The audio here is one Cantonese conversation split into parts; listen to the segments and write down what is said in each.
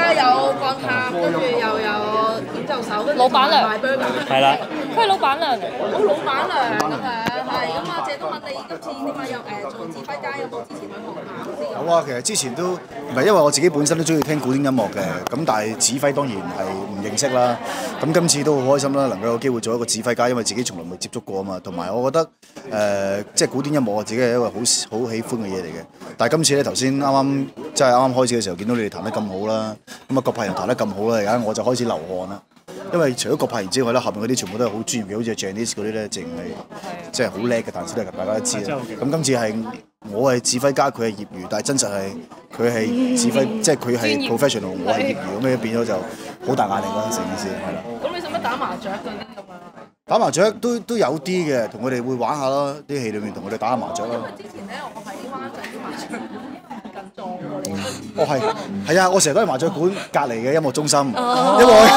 家有鋼塔，跟住又有演奏手，跟住老闆娘賣 burger。 係啦， 佢係老闆娘嚟。 好老闆娘咁樣，係咁啊！謝東閔你今次點解有做指揮家有冇之前去學下嗰啲咁？ 好啊，其實之前都唔係因為我自己本身都中意聽古典音樂嘅，咁但係指揮當然係唔認識啦。咁今次都好開心啦，能夠有機會做一個指揮家，因為自己從來未接觸過啊嘛。同埋我覺得即係古典音樂我自己係一個好喜歡嘅嘢嚟嘅。但係今次咧頭先啱即係啱開始嘅時候見到你哋彈得咁好啦，咁啊郭柏妍彈得咁好啦，而家我就開始流汗啦。因為除咗郭柏妍之外咧，後面嗰啲全部都係好專業嘅，好似 Janice 嗰啲咧，淨係即係好叻嘅彈師嚟，大家都知啦。咁今次係我係指揮家，佢係業餘，但係真實係佢係指揮，即係佢係 professional， 我係業餘，咁樣變咗就好大壓力啦，成件事係啦。 咁你使乜打麻雀嗰啲咁啊？ 打麻雀都有啲嘅，同佢哋會玩下咯，啲戲裏面同佢哋打下麻雀咯。 因為之前咧，我喺灣仔啲麻雀館近撞過你。 哦係啊，我成日都喺麻雀館隔離嘅音樂中心，因為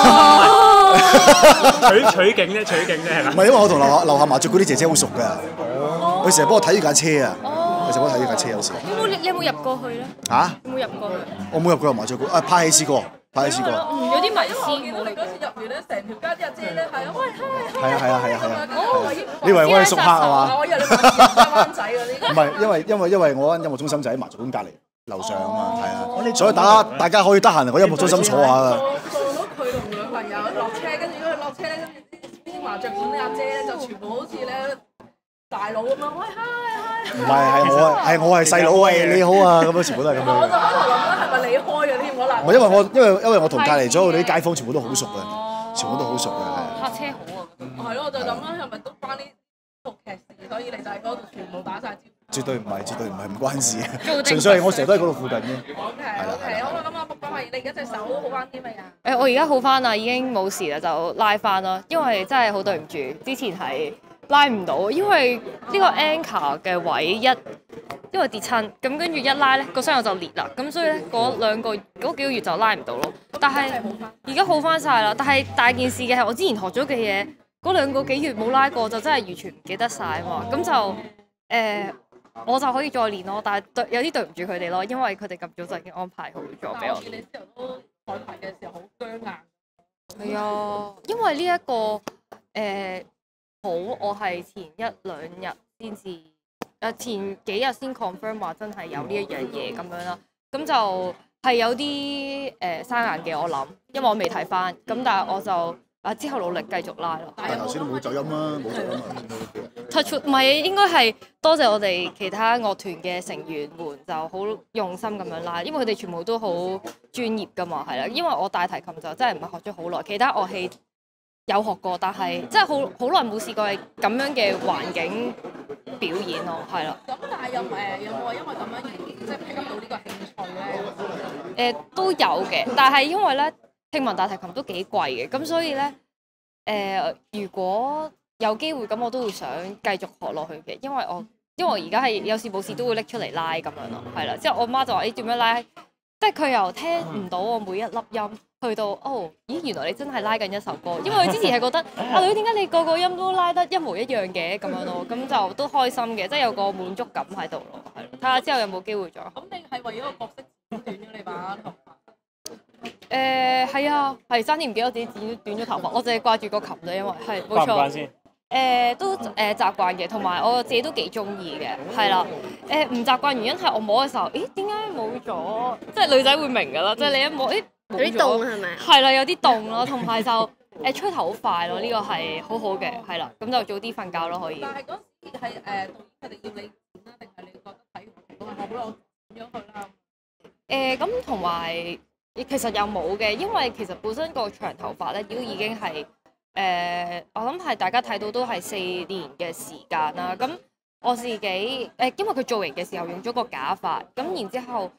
取景啫係嘛？ 唔係因為我同樓下麻雀嗰啲姐姐好熟㗎，佢成日幫我睇住架車啊，佢成日幫我睇住架車有時。 你有冇入過去咧？ 嚇？ 有冇入過去？ 我冇入過麻雀館，拍戲試過。 有啲迷思。 我見到你嗰次入完咧，成條街啲阿姐咧係啊，喂係啊！ 哦， 你以為我係熟客係嘛？ 我以為你係灣仔嗰啲。 唔係，因為我間音樂中心就喺麻雀館隔離樓上啊嘛，係啊，所以大家可以得閒嚟我音樂中心坐下㗎。 撞到佢同女朋友落車，跟住因為落車咧，跟住啲麻雀館啲阿姐咧就全部好似咧大佬咁樣，喂嗨！ 唔係我係細佬，喂你好啊，咁樣全部都係咁樣。 我就開頭諗緊係咪你開嘅添，可能。 我因為我同隔離左右啲街坊全部都好熟嘅，全部都好熟嘅，係。 泊車好啊！ 係咯，我就諗啦，係咪都關呢套劇事，所以你就喺嗰度全部打晒招呼。 絕對唔係，唔關事，純粹係我成日都喺嗰度附近啫。 OK，好啦，咁啊，郭柏妍，你而家隻手好翻啲未啊？ 我而家好翻啦，已經冇事啦，就拉翻啦。因為真係好對唔住，之前係拉唔到，因為呢個 anchor 嘅位因為跌親，咁跟住一拉咧個傷口就裂啦，咁所以咧嗰幾個月就拉唔到咯。但係而家好翻晒啦，但係大件事嘅係我之前學咗嘅嘢，嗰2個幾月冇拉過，就真係完全唔記得晒啊嘛。咁就我就可以再練咯，但係有啲對唔住佢哋咯，因為佢哋咁早就已經安排好咗俾我。 我見你之後都彩排嘅時候好僵硬。 係啊，因為呢一個好，我係前1-2日先至，前幾日先 confirm 話真係有呢一樣嘢咁樣啦，咁就係有啲生硬嘅我諗，因為我未睇翻，咁但係我就之後努力繼續拉咯。 但係頭先都冇走音啦，冇走音啊。 touch 唔係應該係多謝我哋其他樂團嘅成員們就好用心咁樣拉，因為佢哋全部都好專業噶嘛，係啦。因為我大提琴就真係唔係學咗好耐，其他樂器有學過，但係真係好耐冇試過係咁樣嘅環境表演咯，係啦。 咁但係有冇話因為咁樣而即係 pick up 到呢個興趣咧？ 都有嘅，但係因為咧聽聞大提琴都幾貴嘅，咁所以咧如果有機會咁，我都會想繼續學落去嘅，因為我而家係有事冇事都會拎出嚟拉咁樣咯，係啦。之後我媽就話：你點樣拉？即係佢又聽唔到我每一粒音，去到咦原來你真係拉緊一首歌，因為佢之前係覺得阿女點解你個個音都拉得一模一樣嘅咁樣咯，咁就都開心嘅，即係有個滿足感喺度咯，係咯。睇下之後有冇機會再學。 咁你係為咗個角色剪短咗你把頭髮？ 係啊，係爭啲唔記得我自己剪短咗頭髮，我淨係掛住個琴啫，因為係冇錯。 慣唔慣先？ 都習慣嘅，同埋我自己都幾中意嘅，係啦。唔習慣原因係我摸嘅時候，咦點解冇咗？即係女仔會明㗎啦，即係你一摸，咦冇咗。 有啲凍係咪？ 係啦，有啲凍咯，同埋就吹頭好快咯，呢個係好好嘅，係啦，咁就早啲瞓覺咯可以。 但係嗰時係導演佢哋要你剪啦，定係你覺得睇完好啦，我剪咗佢啦？ 咁同埋其實又冇嘅，因為其實本身個長頭髮咧都已經係。我諗係大家睇到都係4年嘅時間啦。咁我自己因為佢造型嘅時候用咗個假髮，咁然之後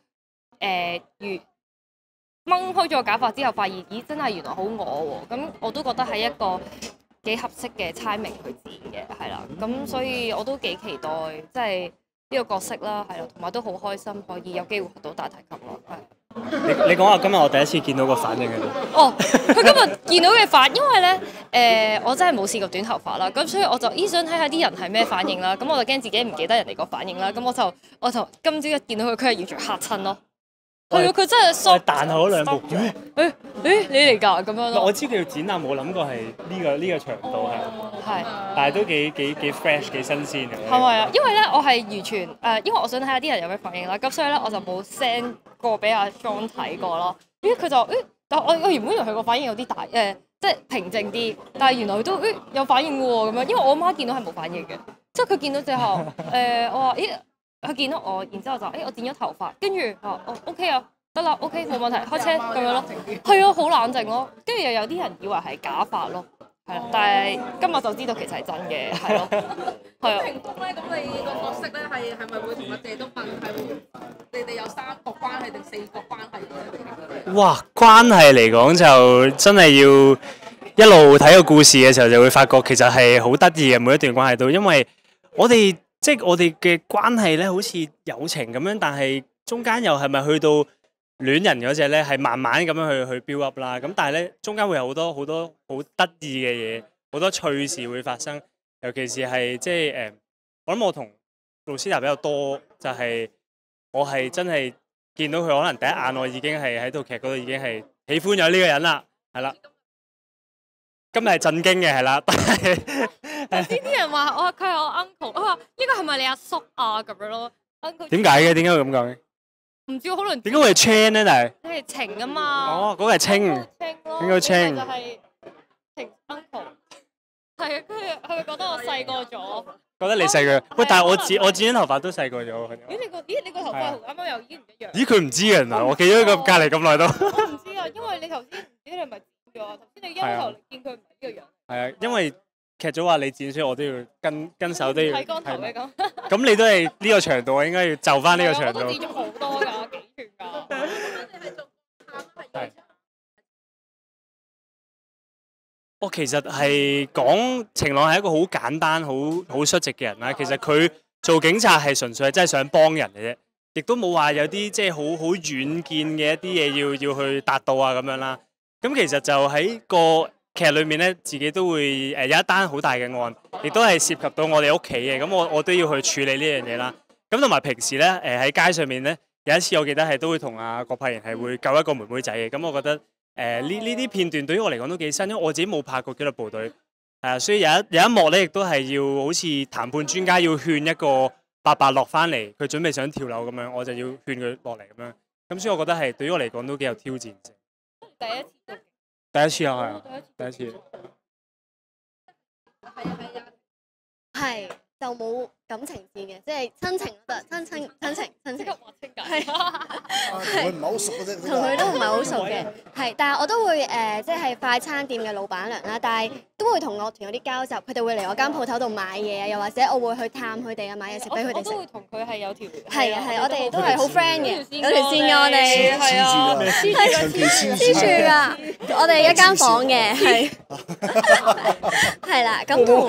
掹開咗個假髮之後，發現咦真係原來好我喎。咁我都覺得係一個幾合適嘅 timing 去剪嘅，係啦。咁所以我都幾期待即係呢個角色啦，係啦，同埋都好開心可以有機會學到大提琴咯，係。 你講下今日我第一次見到個反應嘅。 佢今日見到嘅反，因為咧我真係冇試過短頭髮啦，咁所以我就想睇下啲人係咩反應啦，咁我就驚自己唔記得人哋個反應啦，咁我就今朝一見到佢係完全嚇親咯。 係啊，佢真係縮彈後嗰兩步， 你嚟㗎咁樣咯。 我知佢要展覽，冇諗過係呢個長度係， 但係都幾 fresh 幾新鮮嘅。 係咪啊？因為咧，我係完全因為我想睇下啲人有咩反應啦，咁所以咧我就冇 send 過俾阿 John 睇過咯。佢就但我原本以為佢個反應有啲大即係平靜啲，但係原來佢都有反應嘅喎咁樣，因為我媽見到係冇反應嘅，即係佢見到之後我話佢見到我，然之後就我剪咗頭髮，跟住OK 啊，得啦 OK 冇問題，開車咁樣咯，係啊好冷靜咯，跟住又有啲人以為係假髮咯，係啦，但係今日就知道其實係真嘅，係咯，係啊。 屏風咧，咁你個角色咧係咪會同阿謝東閔係你哋有三角關係定四角關係嘅？ 哇，關係嚟講就真係要一路睇個故事嘅時候就會發覺其實係好得意嘅每一段關係都，因為我哋嘅關係咧好似友情咁樣，但係中間又係咪去到戀人嗰隻咧係慢慢咁樣去 build up 啦，咁但係咧中間會有好多好得意嘅嘢，好多趣事會發生，尤其是係我諗我同露斯達比較多，就係我係真係見到佢可能第一眼我已經係喺套劇嗰度已經係喜歡咗呢個人啦，係啦。今日係震驚嘅係啦，但係頭先啲人話佢係我 uncle， 我話呢個係咪你阿叔啊咁樣咯 ？uncle 點解嘅？點解會咁講嘅？ 唔知可能點解會係 Chan 咧？但係你係情啊嘛。哦， 嗰個係清，應該 Chan 就係情 uncle。係啊，佢咪覺得我細個咗？ 覺得你細個，喂！但係我剪咗頭髮都細個咗。 你個頭髮同啱啱又已經唔一樣。 咦？佢唔知嘅原來，我企咗佢隔離咁耐都。 我唔知啊，因為你頭先唔知你係咪剪咗？頭先你一開頭見佢唔係呢個樣。係啊，因為劇組話你剪，所以我都要跟手都要。 睇光頭嘅咁。 咁你都係呢個長度，我應該要就翻呢個長度。 我都剪咗好多㗎，幾寸㗎。 係。我其實係講晴朗係一個好簡單、好率直嘅人啦。其實佢做警察係純粹係真係想幫人嘅啫，亦都冇話有啲即係好遠見嘅一啲嘢要去達到啊咁樣啦。咁其實就喺個劇裏面咧，自己都會有一單好大嘅案，亦都係涉及到我哋屋企嘅。咁我都要去處理呢樣嘢啦。咁同埋平時咧喺街上面咧，有一次我記得係都會同阿郭柏妍係會救一個妹妹仔嘅。咁我覺得。呢啲片段對於我嚟講都幾新，因為我自己冇拍過紀律部隊，所以有一幕咧，亦都係要好似談判專家要勸一個伯伯落翻嚟，佢準備想跳樓咁樣，我就要勸佢落嚟咁樣。咁所以我覺得係對於我嚟講都幾有挑戰性。第一次啊，係啊，第一次。 係就冇感情線嘅，即係親情都得，親情。係， 佢唔係好熟嘅啫， 同佢都唔係好熟嘅，係，但係我都會即係快餐店嘅老闆娘啦，但係都會同我團有啲交集，佢哋會嚟我間鋪頭度買嘢啊，又或者我會去探佢哋啊，買嘢食俾佢哋食。我都會同佢係有條係啊係，我哋都係好 friend 嘅，有條線㗎我哋係啊，黐住㗎，我哋一間房嘅係係啦，咁同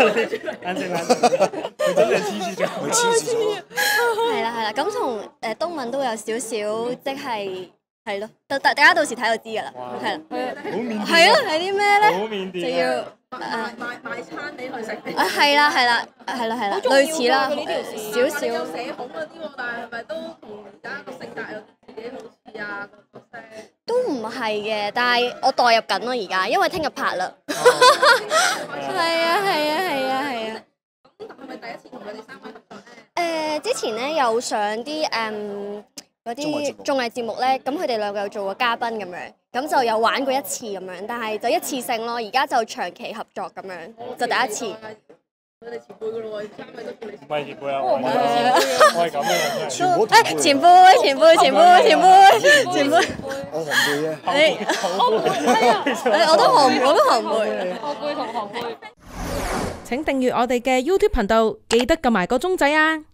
係啦，咁同東閔都有少少，即係咯，大家到時睇就知㗎啦，係啦，係咯，係啲咩咧？就要買餐俾佢食。 係啦，類似啦，少少。 有社恐嗰啲喎，但係咪都同而家個性格有自己好似啊個角色？ 都唔係嘅，但係我代入緊咯而家，因為聽日拍啦。係啊。 咁係咪第一次同佢哋三位合作咧？之前咧有上啲嗰啲綜藝節目咧，咁佢哋兩個有做過嘉賓咁樣，咁就有玩過一次咁樣，但係就一次性咯。而家就長期合作咁樣，就第一次。 佢哋前輩噶咯喎，三位都叫你。 唔係前輩啊，我係咁嘅。 前輩。 我寒輩啫。 我都寒輩。 後輩同寒輩。 請訂閱我哋嘅 YouTube 頻道，記得撳埋個鐘仔啊！